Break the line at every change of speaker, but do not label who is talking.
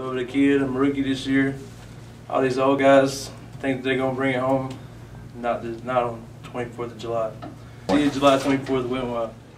Bubba the Kid. I'm a rookie this year. All these old guys think they're gonna bring it home. Not on 24th of July. July 24th went well.